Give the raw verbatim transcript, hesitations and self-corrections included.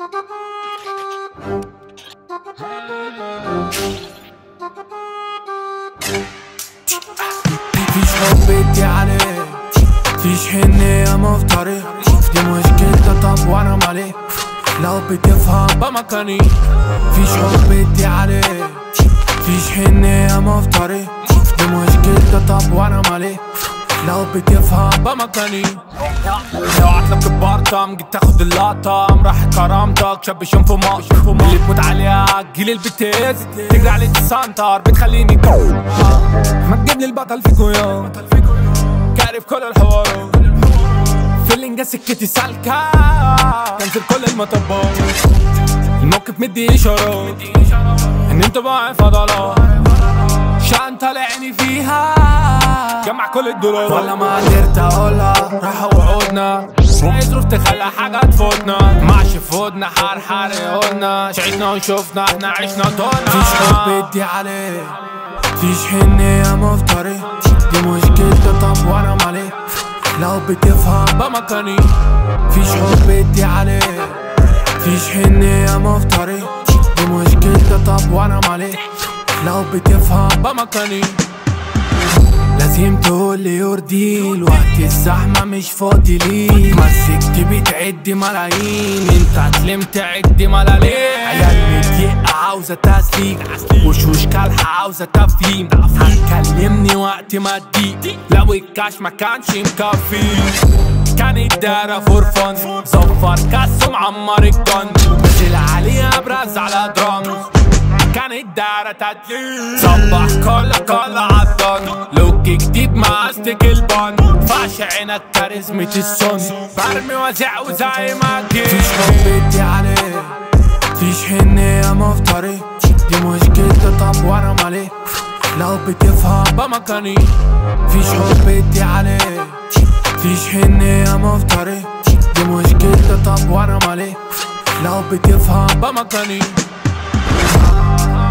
فيش حب ادي عليه، فيش حنية مفتري، دي مشكلتي طب وانا مالي، لو بتفهم بمكاني. فيش حب ادي عليه، فيش حنية مفتري، دي مشكلتي طب وانا مالي، لو بتفهم بمكاني. لو عقلك ببارتم جيت تاخد اللقطة راح كرامتك، شاب شنف ماش اللي تموت عليها جيل البتاز، تجري عليه تسنتر بتخليني ما تجيبلي البطل فيكو يوم كارف كل الحوارات، فيلينجا سكتي سالكة كنزل كل المطبات، الموقف مدي اشارات ان انت باعي فضلات، شنطة لعيني فيها جمع كل الدولار، ولا ما قدرت اقولها راح وعودنا، اي ظروف تخلى حاجة تفوتنا، معش فودنا حار حار قولنا، شعيدنا وشوفنا احنا عشنا طولنا. فيش حب ادي عليه، فيش حنية مفتري، دي مشكلتي طب وانا مالي، لو بتفهم بمكاني. فيش حب ادي عليه، فيش حنية مفتري، دي مشكلتي طب وانا مالي، لو بتفهم بمكاني. لازم تقولي يرضيل وقت الزحمة مش فاضي ليك، مسكت بتعد ملايين انت تلمت عد ملالين، عيال مضيقة عاوزة تسليك وشوش كالحة عاوزة تفهيم، هتكلمني وقت ما اديك لو الكاش ما كانش مكفي، كان الدارة فور فن صفر كاس ومعمر الجن، نزل عليها براز على درامز، كان الدارة تدليل صبح كل كل عالضن، لوك جديد مع استيك البن، فعش عينك كاريزمة السن، برمي وزع وزي ما جيت. فيش حب ادي عليه، فيش حنية مفتري، دي مشكلتي طب وانا مالي، لو بتفهم بمكاني. فيش حب ادي عليه، فيش حنية مفتري، دي مشكلتي طب وانا مالي، لو بتفهم بمكاني.